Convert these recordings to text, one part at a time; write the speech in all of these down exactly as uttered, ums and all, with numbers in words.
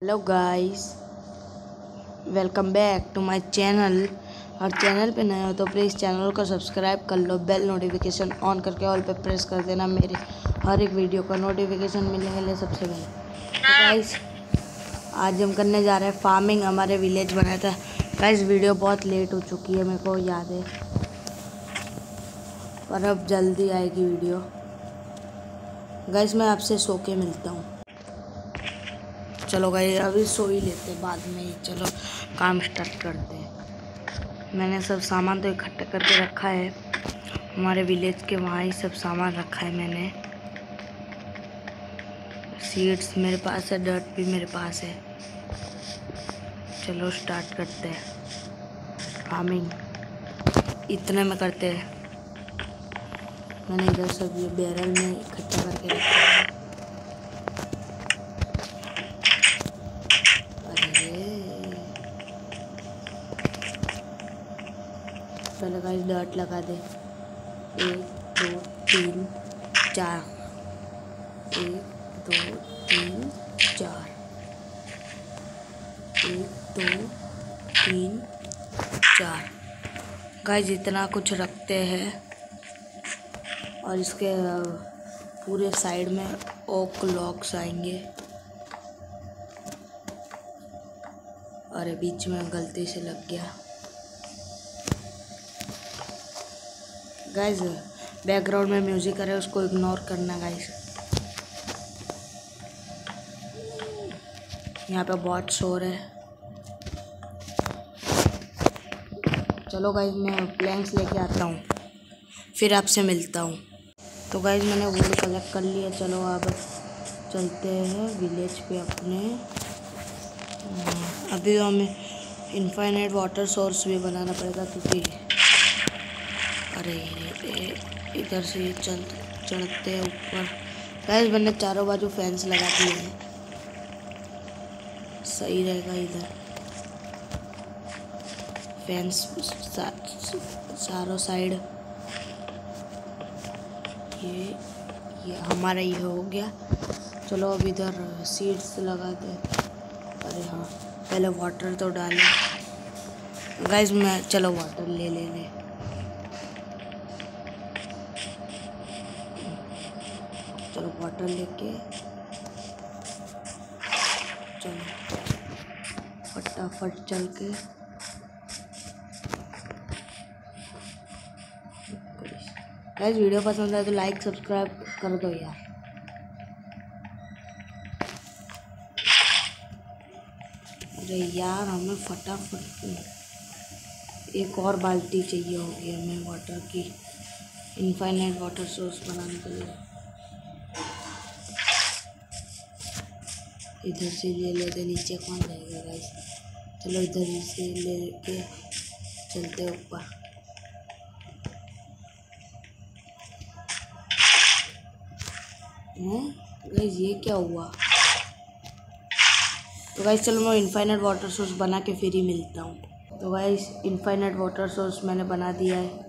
Hello guys, welcome back to my channel. और channel पे नए हो तो प्लीज़ चैनल को सब्सक्राइब कर लो, बेल नोटिफिकेशन ऑन करके ऑल पे प्रेस कर देना। मेरे हर एक वीडियो का नोटिफिकेशन मिलने के लिए सबसे पहले। तो गाइस आज हम करने जा रहे हैं फार्मिंग। हमारे विलेज बनाया था गाइस। वीडियो बहुत लेट हो चुकी है, मेरे को याद है, पर अब जल्दी आएगी वीडियो। गाइस मैं आपसे सो के मिलता हूँ। चलो गाइस अभी सो ही लेते हैं, बाद में ही चलो काम स्टार्ट करते हैं। मैंने सब सामान तो इकट्ठा करके रखा है, हमारे विलेज के वहाँ ही सब सामान रखा है मैंने। सीड्स मेरे पास है, डर्ट भी मेरे पास है। चलो स्टार्ट करते हैं फार्मिंग। इतने में करते हैं। मैंने इधर सब ये बैरल में इकट्ठा करके रखा है। पहले गाइस डर्ट लगा दे। एक दो तीन चार, एक दो तीन चार, एक दो तीन चार। गाइस इतना कुछ रखते हैं। और इसके पूरे साइड में ओक लॉक्स आएंगे। और बीच में गलती से लग गया। गाइस बैकग्राउंड में म्यूजिक आ रहा है, उसको इग्नोर करना गाइस। यहाँ पे बहुत शोर है। चलो गाइस मैं प्लैंक्स लेके आता हूँ, फिर आपसे मिलता हूँ। तो गाइस मैंने वुड कलेक्ट कर लिया। चलो अब चलते हैं विलेज पे अपने। अभी हमें इनफाइनाइट वाटर सोर्स भी बनाना पड़ेगा, क्योंकि अरे इधर से चल चढ़ते हैं ऊपर। गाइस मैंने चारों बाजू फैंस लगा दिए हैं, सही रहेगा इधर फैंस चारों साइड। ये ये हमारा ये हो गया। चलो अब इधर सीड्स लगाते हैं। अरे हाँ पहले वाटर तो डालें गाइस। मैं चलो वाटर ले ले ले चलो वाटर लेके चलो फटाफट चल के। गाइस वीडियो पसंद आए तो लाइक सब्सक्राइब कर दो यार। अरे यार हमें फटाफट एक और बाल्टी चाहिए होगी हमें वाटर की, इनफाइनाइट वाटर सोर्स बनाने के लिए। इधर से ले लेते, नीचे कौन जाएगा गाइस। चलो इधर से ले के चलते ऊपर। गाइस ये क्या हुआ। तो गाइस चलो मैं इनफाइनाइट वाटर सोर्स बना के फिर ही मिलता हूँ। तो गाइस इनफाइनाइट वाटर सोर्स मैंने बना दिया है।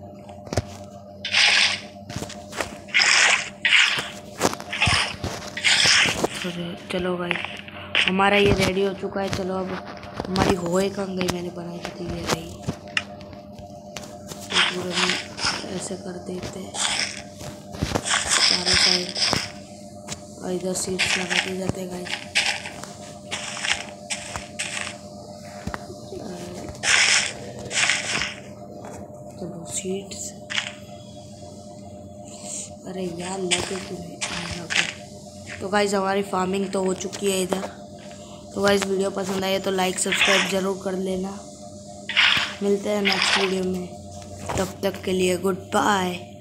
चलो गाइस हमारा ये रेडी हो चुका है। चलो अब हमारी होए कहाँ गई, मैंने बनाई थी ये रही। तो पूरे में ऐसे कर देते चारों साइड, और इधर सीट्स लगा दी जाते गाइस। चलो सीट्स, अरे यार लगे कि नहीं लगे। तो गाइस हमारी फार्मिंग तो हो चुकी है इधर। तो गाइस वीडियो पसंद आए तो लाइक सब्सक्राइब ज़रूर कर लेना। मिलते हैं नेक्स्ट वीडियो में, तब तक के लिए गुड बाय।